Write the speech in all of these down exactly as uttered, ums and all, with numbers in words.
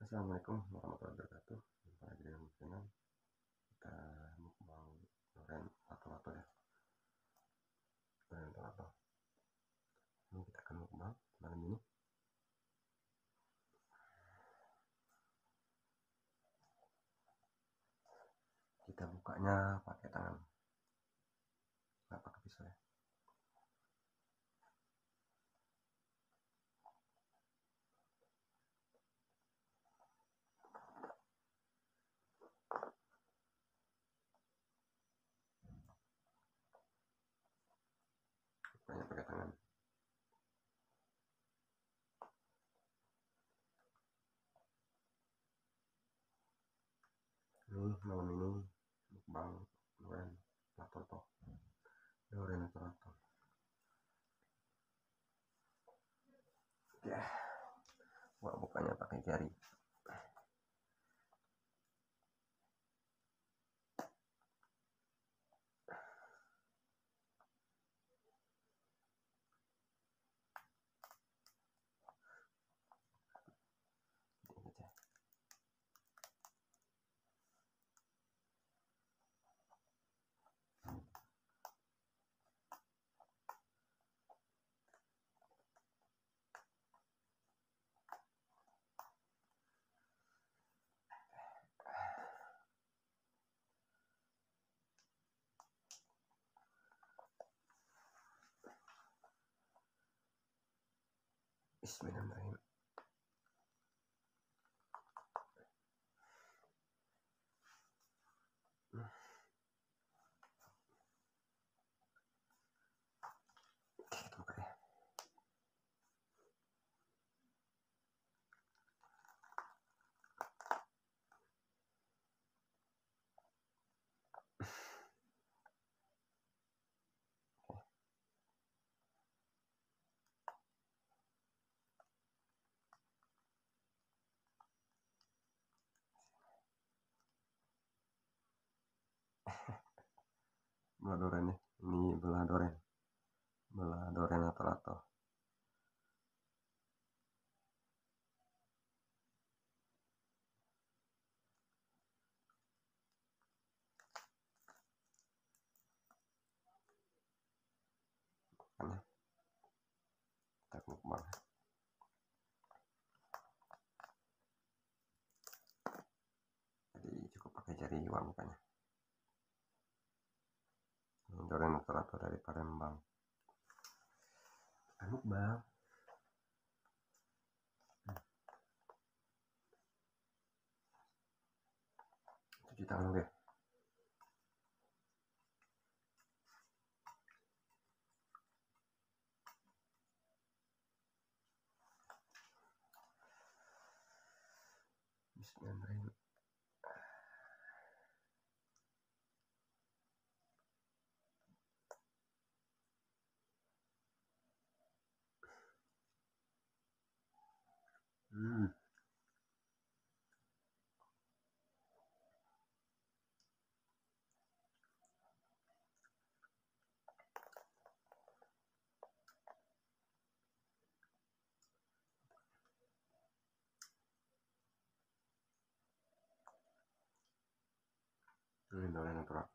Assalamualaikum warahmatullahi wabarakatuh. Jumpa lagi dengan channel kita mukbang durian lato-lato ya. Durian lato-lato. Ini kita akan mukbang malam ini. Kita bukanya pakai tangan, nggak pakai pisau ya. Bukanya pakai tangan. Ini malam ini mukbang durian lato-lato. Durian lato-lato. Ya, gua bukanya pakai jari. Bismillahirrahmanirrahim. Kita buka ya. Belah durian ya. Ini belah durian. Belah durian lato-lato. Makanya kita mukbang. Jadi cukup pakai jari juga mukanya. Durian lato-lato dari Palembang. Kita mukbang. Hmm. Cuci tangan deh. Bismillahirrahmanirrahim. Hmm. Ini durian lato-lato.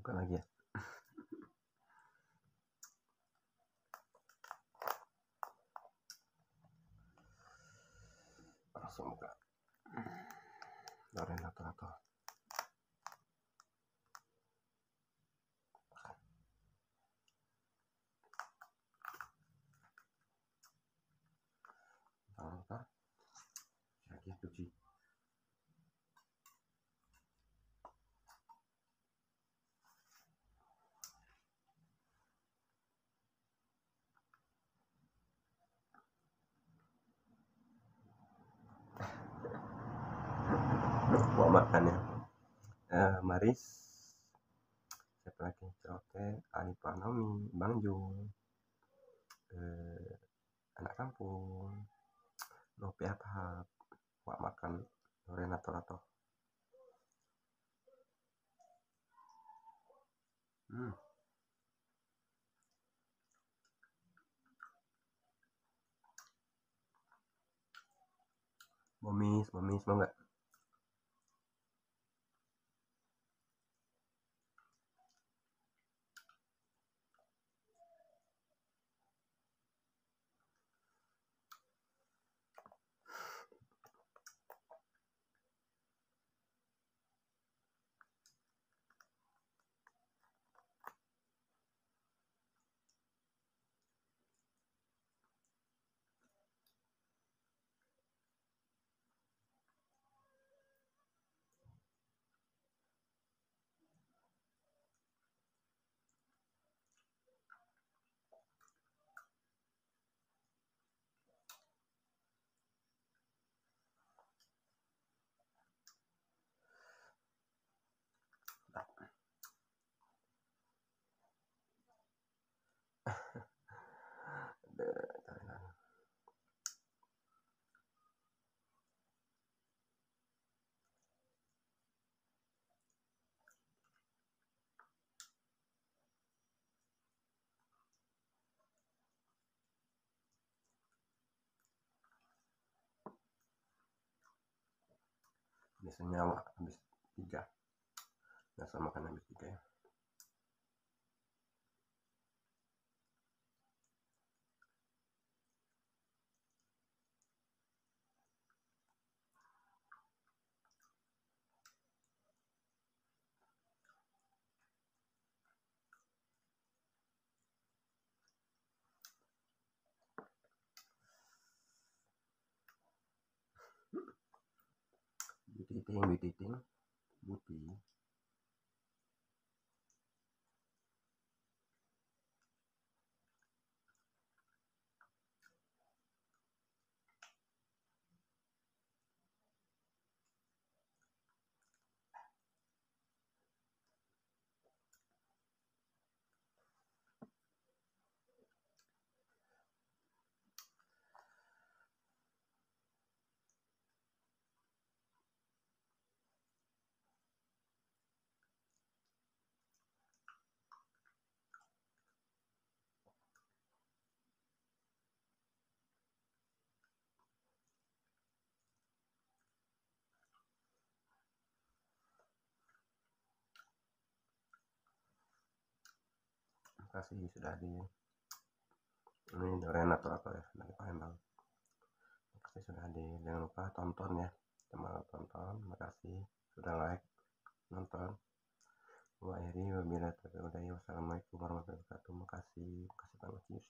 buka lagi ya. Langsung buka Loren Lato-Lato. Jangan lupa lagi cuci. Mau makan ya. Uh, Maris, siapa lagi? Cerote, Ali Panomi, Bang Jul, uh, anak kampung, Nopi Athab, mau makan Loren Lato-Lato. Hmm. Momis, momis mau nggak? Biasanya habis tiga, biasa makan habis tiga ya. Beauty ting, beauty ting, beauty. Terima kasih sudah hadir. Ini Loren Lato-Lato ya, dari Palembang. Terima kasih sudah hadir. Jangan lupa tonton ya, cuma tonton. Terima kasih sudah like, nonton. Wa akhiri wabillahi taufiq wal hidayah. Wassalamualaikum warahmatullahi wabarakatuh. Terima kasih. Terima kasih banget.